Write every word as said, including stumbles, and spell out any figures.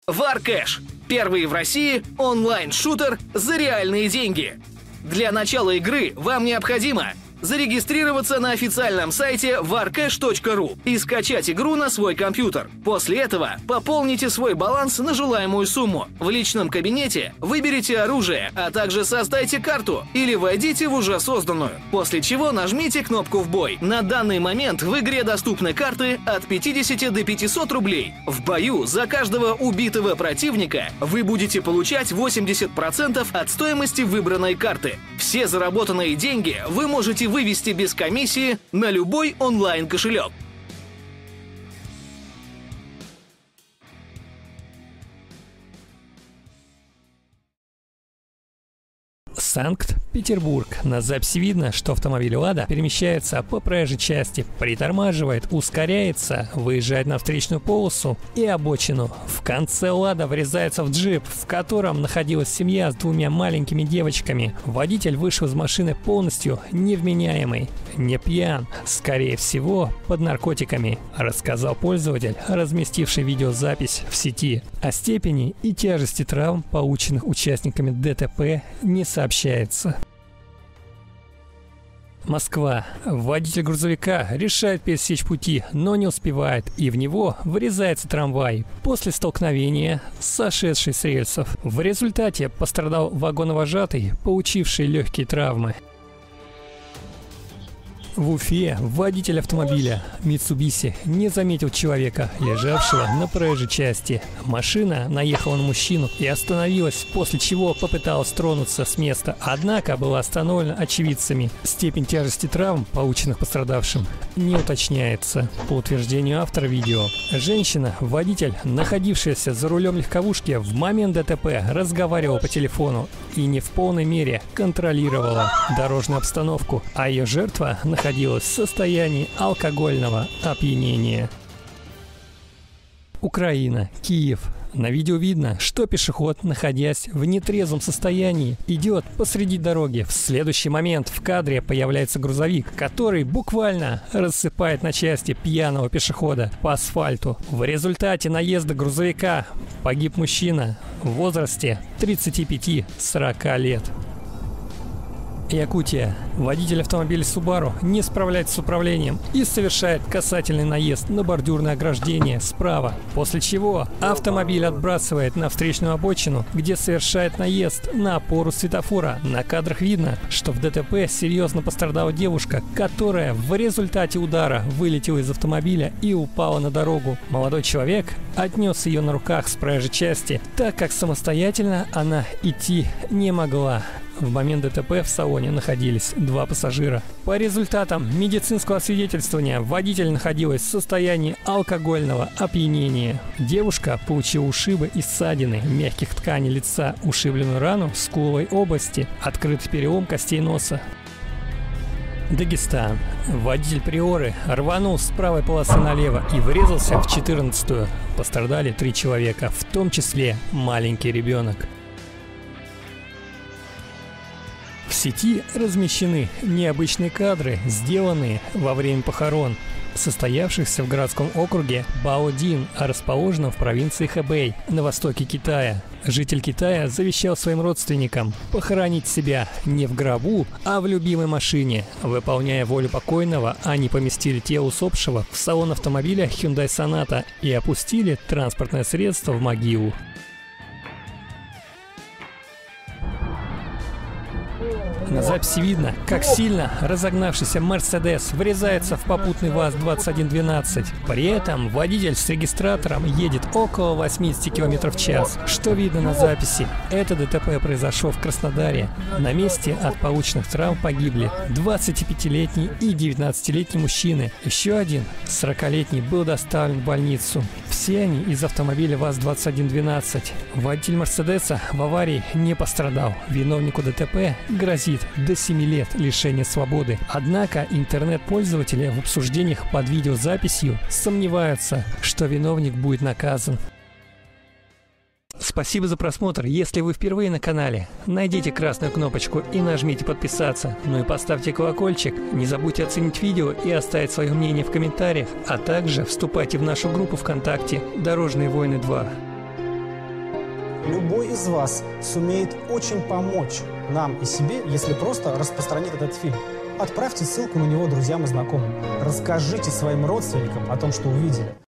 Варкэш – первый в России онлайн-шутер за реальные деньги. Для начала игры вам необходимо зарегистрироваться на официальном сайте варкэш точка ру и скачать игру на свой компьютер. После этого пополните свой баланс на желаемую сумму. В личном кабинете выберите оружие, а также создайте карту или войдите в уже созданную. После чего нажмите кнопку «В бой». На данный момент в игре доступны карты от пятидесяти до пятисот рублей. В бою за каждого убитого противника вы будете получать восемьдесят процентов от стоимости выбранной карты. Все заработанные деньги вы можете вывести без комиссии на любой онлайн-кошелек. Санкт-Петербург. На записи видно, что автомобиль «Лада» перемещается по проезжей части, притормаживает, ускоряется, выезжает на встречную полосу и обочину. В конце «Лада» врезается в джип, в котором находилась семья с двумя маленькими девочками. Водитель вышел из машины полностью невменяемый, не пьян, скорее всего, под наркотиками, рассказал пользователь, разместивший видеозапись в сети. О степени и тяжести травм, полученных участниками ДТП, не сообщается. Москва. Водитель грузовика решает пересечь пути, но не успевает, и в него врезается трамвай после столкновения с сошедшей с рельсов. В результате пострадал вагоновожатый, получивший легкие травмы. В Уфе водитель автомобиля Mitsubishi не заметил человека, лежавшего на проезжей части. Машина наехала на мужчину и остановилась, после чего попыталась тронуться с места, однако была остановлена очевидцами. Степень тяжести травм, полученных пострадавшим, не уточняется. По утверждению автора видео, женщина, водитель, находившаяся за рулем легковушки, в момент ДТП разговаривала по телефону и не в полной мере контролировала дорожную обстановку, а ее жертва находилась находилась в состоянии алкогольного опьянения. Украина, Киев. На видео видно, что пешеход, находясь в нетрезвом состоянии, идет посреди дороги. В следующий момент в кадре появляется грузовик, который буквально рассыпает на части пьяного пешехода по асфальту. В результате наезда грузовика погиб мужчина в возрасте тридцати пяти — сорока лет. Якутия. Водитель автомобиля Subaru не справляется с управлением и совершает касательный наезд на бордюрное ограждение справа, после чего автомобиль отбрасывает на встречную обочину, где совершает наезд на опору светофора. На кадрах видно, что в ДТП серьезно пострадала девушка, которая в результате удара вылетела из автомобиля и упала на дорогу. Молодой человек отнес ее на руках с проезжей части, так как самостоятельно она идти не могла. В момент ДТП в салоне находились два пассажира. По результатам медицинского освидетельствования водитель находилась в состоянии алкогольного опьянения. Девушка получила ушибы и ссадины мягких тканей лица, ушибленную рану в скуловой области, открытый перелом костей носа. Дагестан. Водитель Приоры рванул с правой полосы налево и врезался в четырнадцатую. Пострадали три человека, в том числе маленький ребенок. В сети размещены необычные кадры, сделанные во время похорон, состоявшихся в городском округе Баодин, расположенном в провинции Хэбэй на востоке Китая. Житель Китая завещал своим родственникам похоронить себя не в гробу, а в любимой машине. Выполняя волю покойного, они поместили тело усопшего в салон автомобиля Hyundai Sonata и опустили транспортное средство в могилу. На записи видно, как сильно разогнавшийся Мерседес врезается в попутный ВАЗ двадцать один двенадцать. При этом водитель с регистратором едет около восьмидесяти километров в час. Что видно на записи? Это ДТП произошло в Краснодаре. На месте от полученных травм погибли двадцатипятилетний и девятнадцатилетний мужчины. Еще один, сорокалетний, был доставлен в больницу. Все они из автомобиля ВАЗ двадцать один двенадцать. Водитель Мерседеса в аварии не пострадал. Виновнику ДТП грозит до семи лет лишения свободы. Однако интернет-пользователи в обсуждениях под видеозаписью сомневаются, что виновник будет наказан. Спасибо за просмотр. Если вы впервые на канале, найдите красную кнопочку и нажмите подписаться. Ну и поставьте колокольчик. Не забудьте оценить видео и оставить свое мнение в комментариях, а также вступайте в нашу группу ВКонтакте «Дорожные войны два». любой из вас сумеет очень помочь нам и себе, если просто распространит этот фильм. Отправьте ссылку на него друзьям и знакомым. Расскажите своим родственникам о том, что увидели.